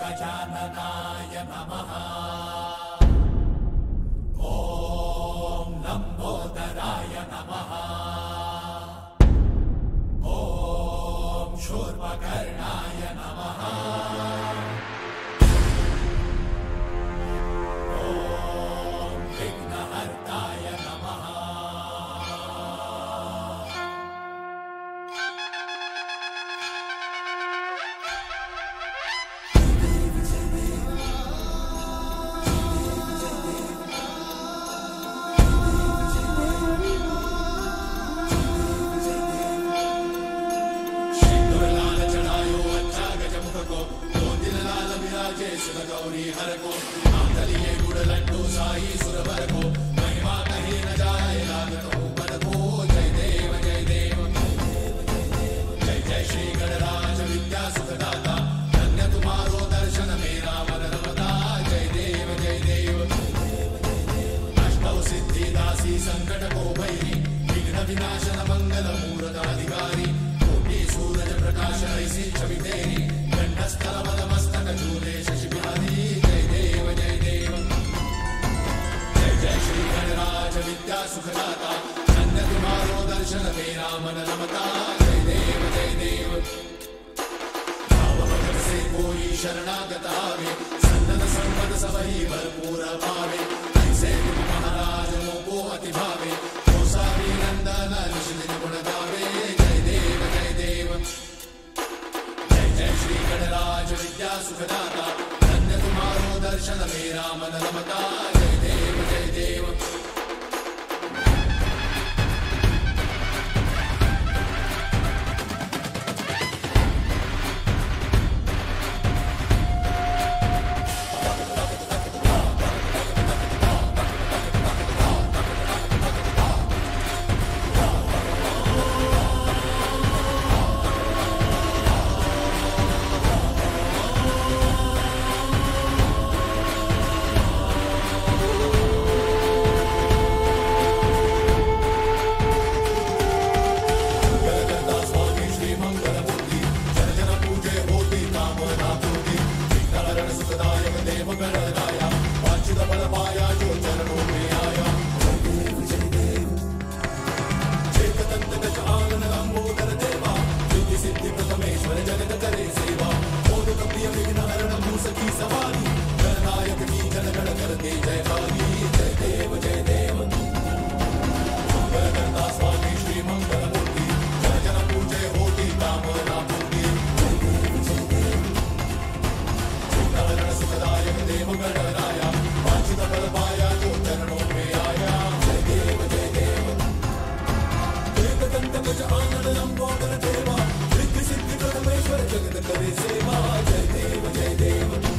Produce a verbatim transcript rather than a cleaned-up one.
गजाननाय नमः। ॐ लम्बोदराय नमः। ॐ शूर्पकर्णाय नमः। ॐ विघ्नहर्ताय नमः। गौरी हर को आंतलिए गुड़ लड्डू साई सुरवर को महिमा कहीं न जाए लागत ऊपर को। जय देव जय देव जय जय श्री गणराज विद्या सुखदाता धन्य तुम्हारो दर्शन मेरा मन रमता। जय देव जय देव अष्टौ सिद्धि दासी संकट को भैरी विघ्न विनाशन मंगल मूर्त अधिकारी कोटि सूरज प्रकाश ऐसी छवि तेरी कंठस्थल पद मस्तक झूले शशि विद्या सुखदाता धन्य तुम्हारो दर्शन मेरा मन रमता। जय देव जय देव भाव भगत से कोई शरणागत आवे सन्नत संपद सबही भरपूर पावे। ऐसे तुम महाराज मोको अति भावे तो सारी नंदन निश्चित गुण गावे। जय देव जय देव जय जय श्री गणराज विद्या सुखदाता धन्य तुम्हारो दर्शन मेरा मन रमता। जय देव जय देव जगत करे सेवा। जय देव जय देव